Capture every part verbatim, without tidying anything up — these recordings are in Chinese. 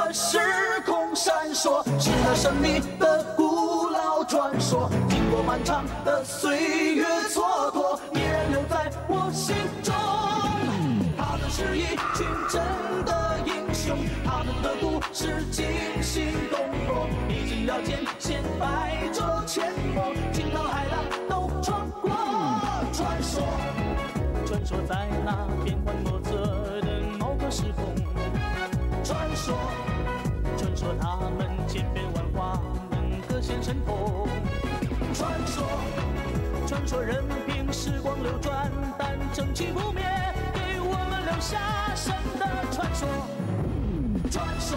的时空闪烁，是那神秘的古老传说。经过漫长的岁月蹉跎，依然留在我心中。他们是一群真的英雄，他们的故事惊心动魄，历经了艰险，百折阡陌，惊涛骇浪都穿过。传说，传说在那变幻莫测的某个时空。传说，传说他们千变万化，能各显神通。传说，传说任凭时光流转，但正气不灭，给我们留下神的传说。传说，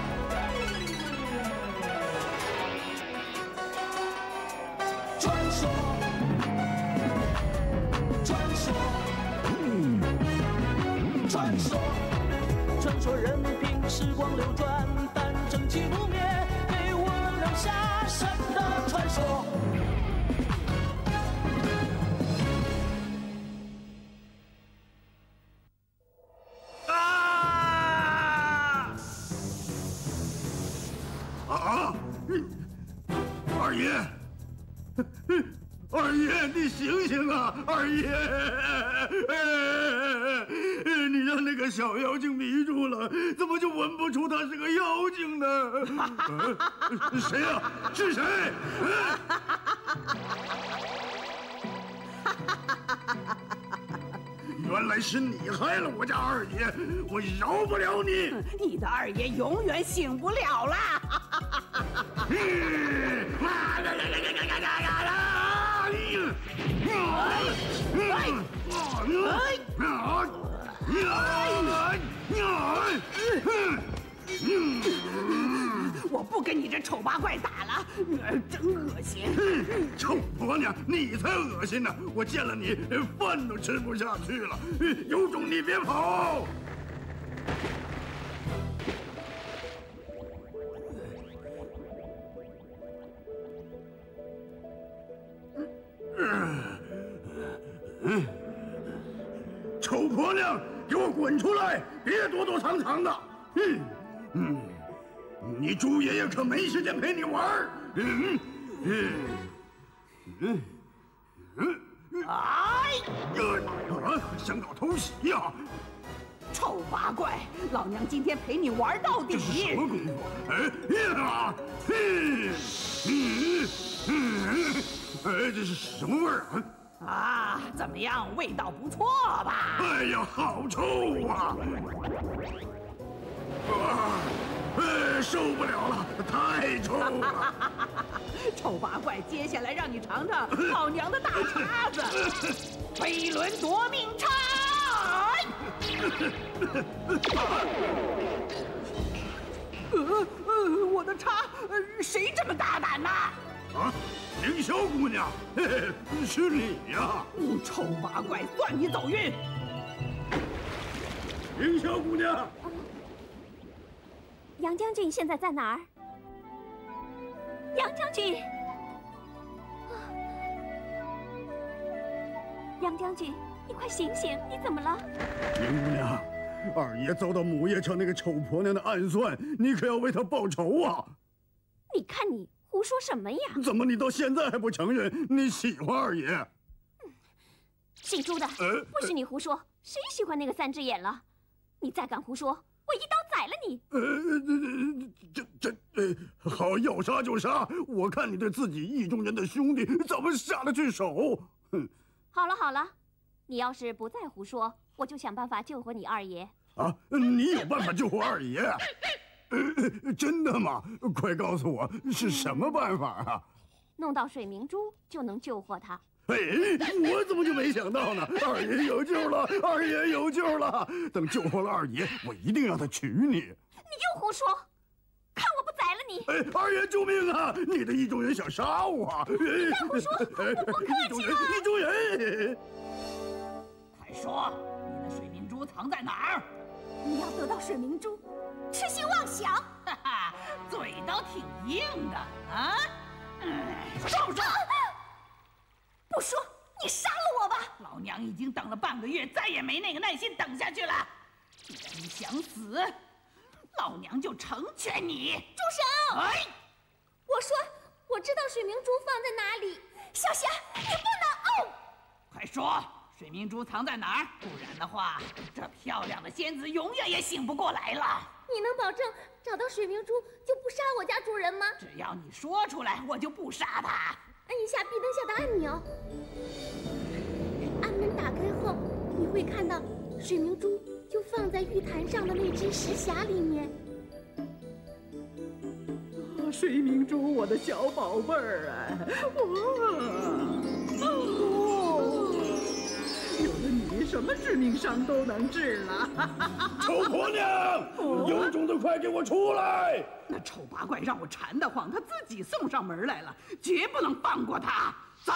传说，传说，传说，传说任凭时光流转，但正气不灭，给我们留下神的传说。 啊！二爷，二爷，你醒醒啊！二爷，你让那个小妖精迷住了，怎么就闻不出他是个妖精呢？呃、谁呀、啊？是谁？原来是你害了我家二爷，我饶不了你！ 你的二爷永远醒不了了。我不跟你这丑八怪打了，真恶心！ 臭婆娘，你才恶心呢！我见了你，饭都吃不下去了。有种你别跑！嗯，臭婆娘，给我滚出来！别躲躲藏藏的。嗯嗯。你猪爷爷可没时间陪你玩儿。嗯嗯嗯嗯，哎呀，想搞偷袭呀！ 丑八怪，老娘今天陪你玩到底！ 这是什么功夫？哎呀，嗯嗯嗯，哎，这是什么味儿啊？ 啊，怎么样，味道不错吧？ 哎呀，好臭啊！啊！哎，受不了了，太臭了！ 丑八怪，接下来让你尝尝老娘的大叉子——飞轮夺命叉！呃呃，我的叉，谁这么大胆呐？ 啊，凌霄姑娘，嘿嘿，是你呀！ 丑八怪，算你走运！ 凌霄姑娘。 杨将军现在在哪儿？杨将军，杨将军，你快醒醒！你怎么了？ 林姑娘，二爷遭到母夜叉那个丑婆娘的暗算，你可要为他报仇啊！ 你看你胡说什么呀？ 怎么你到现在还不承认你喜欢二爷？ 嗯、姓朱的，呃、不许你胡说！谁喜欢那个三只眼了？你再敢胡说！我一刀宰了你！ 呃，这这呃，好，要杀就杀！我看你对自己意中人的兄弟怎么下得去手？哼！ 好了好了，你要是不再胡说，我就想办法救活你二爷。 啊，你有办法救活二爷？呃，真的吗？快告诉我是什么办法啊？ 弄到水明珠就能救活他。 哎，我怎么就没想到呢？二爷有救了，二爷有救了！等救活了二爷，我一定让他娶你。你又胡说！看我不宰了你！ 哎，二爷救命啊！你的意中人想杀我！ 你再胡说，我不客气了！ 意中人， 快说，你的水明珠藏在哪儿？ 你要得到水明珠，痴心妄想！ 哈哈，嘴倒挺硬的啊！嗯，说不说？ 不说，你杀了我吧！ 老娘已经等了半个月，再也没那个耐心等下去了。既然你想死， 老娘就成全你。 住手！ 哎， 我说我知道水明珠放在哪里。小霞，你不能！哦， 快说，水明珠藏在哪儿？不然的话，这漂亮的仙子永远也醒不过来了。 你能保证找到水明珠就不杀我家主人吗？ 只要你说出来，我就不杀他。 按一下壁灯下的按钮，暗门打开后，你会看到水明珠就放在玉坛上的那只石匣里面。 啊，水明珠，我的小宝贝儿啊！哇！哦，有了你，什么致命伤都能治了。 臭婆娘，有种的快给我出来！ 那丑八怪让我馋得慌，他自己送上门来了，绝不能放过他。走！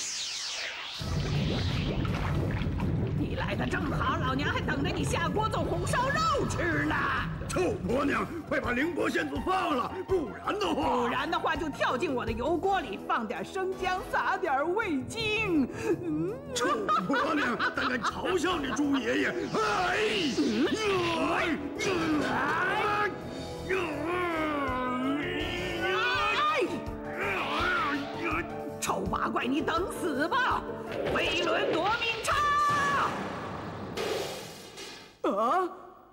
你来的正好，老娘还等着你下锅做红烧肉吃呢。 臭婆娘，快把凌波仙子放了，不然的话， 不然的话就跳进我的油锅里，放点生姜，撒点味精。嗯， 臭婆娘，胆敢嘲笑你猪爷爷！哎！哎！哎！ 丑八怪，你等死吧！飞轮夺命叉！啊！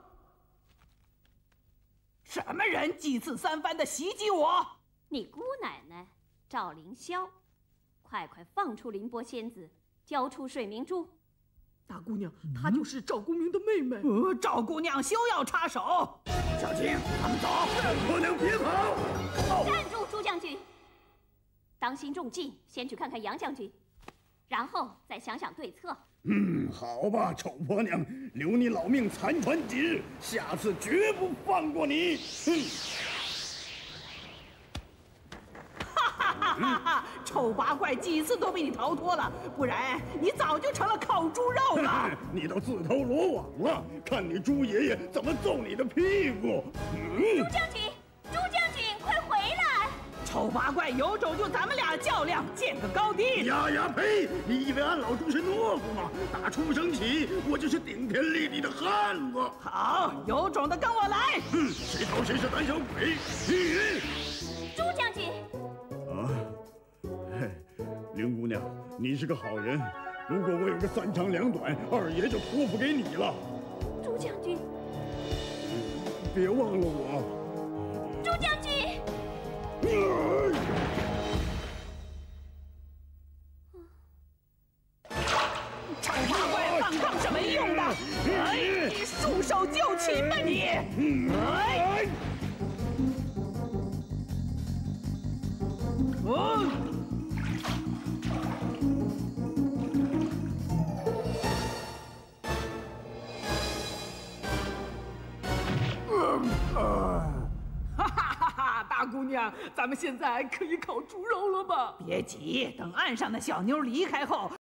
什么人几次三番的袭击我？ 你姑奶奶赵凌霄，快快放出凌波仙子，交出水明珠。 大姑娘，她就是赵公明的妹妹。呃，赵姑娘休要插手。小青，他们走。 婆娘别跑！ 站住，朱将军！当心中计，先去看看杨将军，然后再想想对策。 嗯，好吧，丑婆娘，留你老命残喘几日，下次绝不放过你。哼！ 哈哈哈哈哈！丑八怪几次都被你逃脱了，不然你早就成了烤猪肉了。 你都自投罗网了，看你猪爷爷怎么揍你的屁股！嗯， 朱将军，朱将军，快回来！ 丑八怪有种就咱们俩较量，见个高低。 呀呀呸！你以为俺老猪是懦夫吗？打出生起，我就是顶天立地的汉子。 好，有种的跟我来！ 哼，谁逃谁是胆小鬼！嗯， 朱将军。 啊，嘿，凌姑娘，你是个好人。如果我有个三长两短，二爷就托付给你了。 朱将军， 别忘了我。 朱将军。 丑八怪反抗是没用的，哎，你束手就擒吧你！哎，哦，哈哈哈哈！大姑娘，咱们现在可以烤猪肉了吧？别急，等岸上的小妞离开后。